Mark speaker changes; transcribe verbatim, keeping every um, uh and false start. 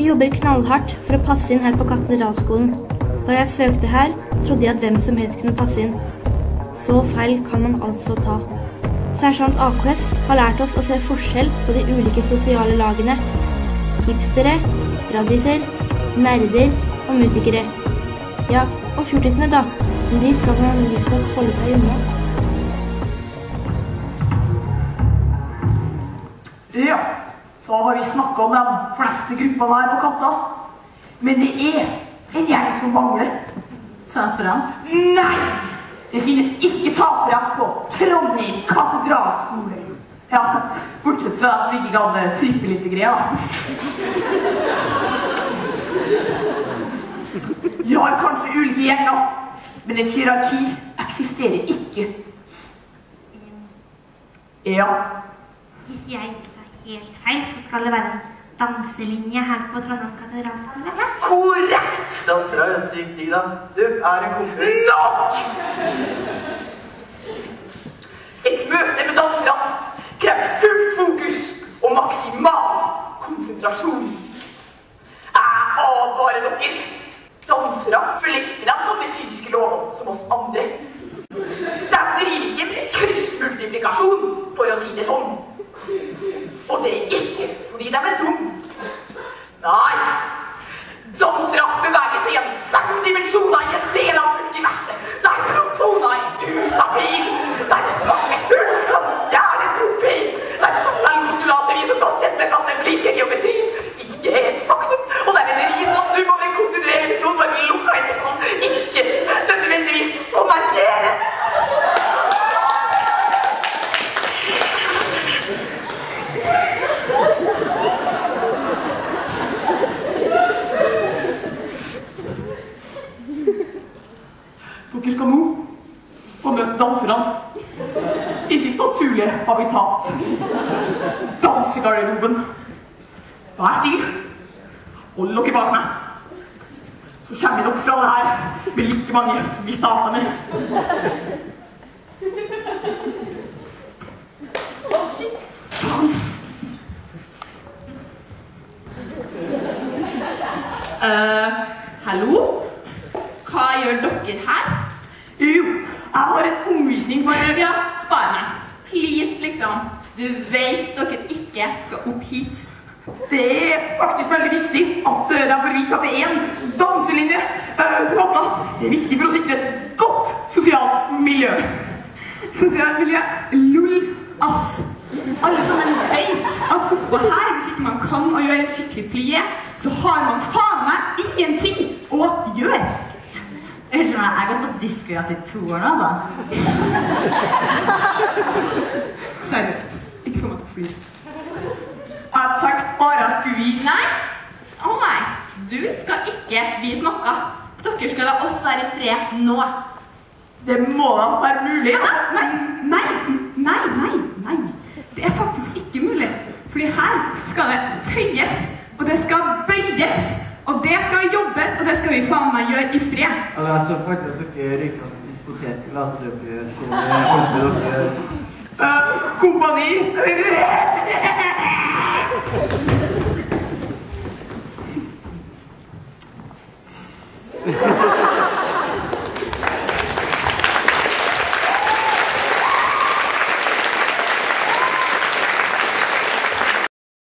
Speaker 1: jobber knallhardt for å passe inn her på Katedralskolen. Da jeg søkte her, trodde jeg at hvem som helst kunne passe inn. Så feil kan man altså ta. Sersjant A K S har lært oss å se forskjell på de ulike sosiale lagene. Hipstere, radiser, nerder og musikere. Ja, og fjortisene da, men de skal man visstnok holde seg unna.
Speaker 2: Ja, så har vi snakket om de fleste gruppene her på Katta. Men det er en gjeng som mangler.
Speaker 3: Tapere?
Speaker 2: Nei! Det finnes ikke tapere på Trondheim Katedralskole. Ja, bortsett fra at vi ikke kan trippe litt greier, da. Vi har kanskje ulike gjenger, men et hierarki eksisterer ikke. Ja.
Speaker 4: Hvis jeg ikke tar helt feil, så skal det være en danselinje her på Trondheim Katedralskole.
Speaker 2: Korrekt!
Speaker 5: Dansere er sykt digg, da. Du, er en kompis.
Speaker 2: Nok! Et møte med danserne krever fullt fokus og maksimal konsentrasjon. Jeg advarer dere. Dansere følger ikke de samme fysiske lovene som oss andre. De driver ikke med kryssmultiplikasjon, for å si det sånn. Og det er ikke fordi de er dumme. Nei, dansere beveger seg gjennom fem dimensjoner i en del av multiverset, der protoner er ustabil, der slange hull kan gjerne tropi, der totallpostulater vi så godt kjent med fra den kliniske geometri ikke er et faktum, og der energi og sum av en kontinuerlig funksjon bare lukka inn til man ikke nødvendigvis konvergerer. Dere skal nå få møte danserne i sitt naturlige habitat. Dansegarderoben. Vær stille. Hold dere bak meg. Så kommer dere fra det her med like mange som vi startet med.
Speaker 4: Åh, shit.
Speaker 3: Uh, hallo? Hva gjør dere her?
Speaker 2: Jo, jeg har en omvisning for dere.
Speaker 3: Ja, spar meg. Please, liksom. Du vet dere ikke skal opp hit.
Speaker 2: Det er faktisk veldig viktig at de får vite at det er en danselinje på Katta. Det er viktig for å sikre et godt sosialt miljø.
Speaker 3: Sosialt miljø? Lull, ass. Alle sammen vet at oppå her, hvis ikke man kan å gjøre en skikkelig plie, så har man faen meg ingenting å gjøre. Jeg skjønner, jeg har gått på diskøyas i to år nå, altså. Seriøst. Ikke få meg til å fly.
Speaker 2: Jeg tenkte bare jeg skulle vise.
Speaker 3: Nei. Å nei. Du skal ikke vise noe. Dere skal la oss være i fred nå.
Speaker 2: Det må da være mulig.
Speaker 3: Nei, nei, nei, nei, nei. Det er faktisk ikke mulig. Fordi her skal det tøyes, og det skal bøyes. Og det skal jobbes, og det skal vi faen meg gjøre i fred.
Speaker 5: Altså, jeg så faktisk at dere rykket som disputerte laserdøpere, så jeg håper dere...
Speaker 2: Uh, kompani!